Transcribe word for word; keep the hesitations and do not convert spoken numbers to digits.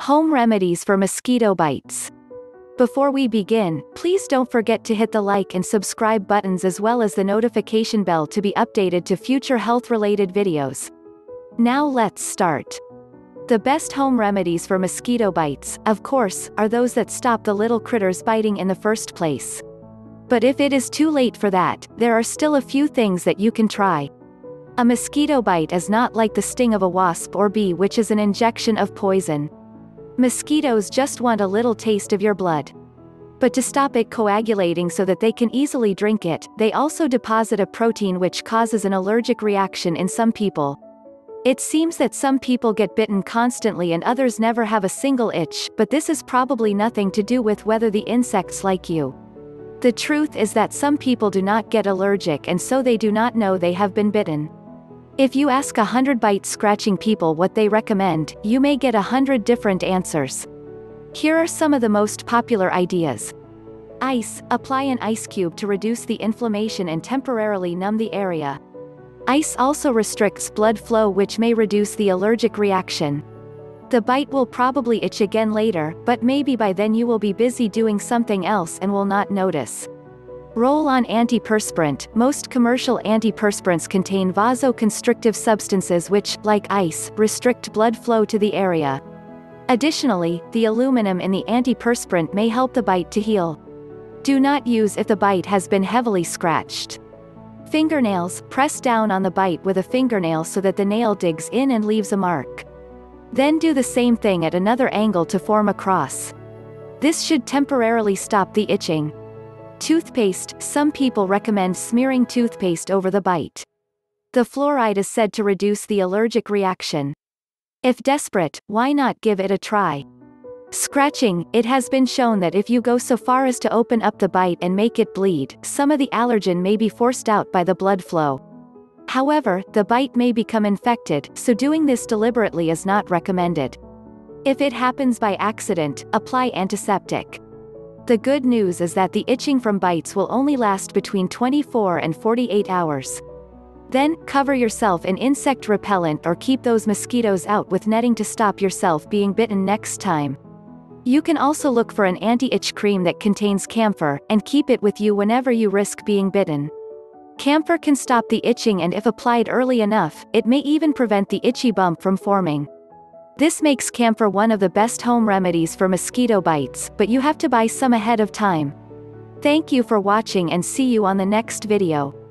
Home remedies for mosquito bites. Before we begin, please don't forget to hit the like and subscribe buttons as well as the notification bell to be updated to future health-related videos. Now let's start. The best home remedies for mosquito bites, of course, are those that stop the little critters biting in the first place. But if it is too late for that, there are still a few things that you can try. A mosquito bite is not like the sting of a wasp or bee, which is an injection of poison. Mosquitoes just want a little taste of your blood. But to stop it coagulating so that they can easily drink it, they also deposit a protein which causes an allergic reaction in some people. It seems that some people get bitten constantly and others never have a single itch, but this is probably nothing to do with whether the insects like you. The truth is that some people do not get allergic and so they do not know they have been bitten. If you ask a hundred bite-scratching people what they recommend, you may get a hundred different answers. Here are some of the most popular ideas. Ice. Apply an ice cube to reduce the inflammation and temporarily numb the area. Ice also restricts blood flow, which may reduce the allergic reaction. The bite will probably itch again later, but maybe by then you will be busy doing something else and will not notice. Roll-on antiperspirant. Most commercial antiperspirants contain vasoconstrictive substances which, like ice, restrict blood flow to the area. Additionally, the aluminum in the antiperspirant may help the bite to heal. Do not use if the bite has been heavily scratched. Fingernails. Press down on the bite with a fingernail so that the nail digs in and leaves a mark. Then do the same thing at another angle to form a cross. This should temporarily stop the itching. Toothpaste. Some people recommend smearing toothpaste over the bite. The fluoride is said to reduce the allergic reaction. If desperate, why not give it a try? Scratching. It has been shown that if you go so far as to open up the bite and make it bleed, some of the allergen may be forced out by the blood flow. However, the bite may become infected, so doing this deliberately is not recommended. If it happens by accident, apply antiseptic. The good news is that the itching from bites will only last between twenty-four and forty-eight hours. Then, cover yourself in insect repellent or keep those mosquitoes out with netting to stop yourself being bitten next time. You can also look for an anti-itch cream that contains camphor, and keep it with you whenever you risk being bitten. Camphor can stop the itching, and if applied early enough, it may even prevent the itchy bump from forming. This makes camphor one of the best home remedies for mosquito bites, but you have to buy some ahead of time. Thank you for watching and see you on the next video.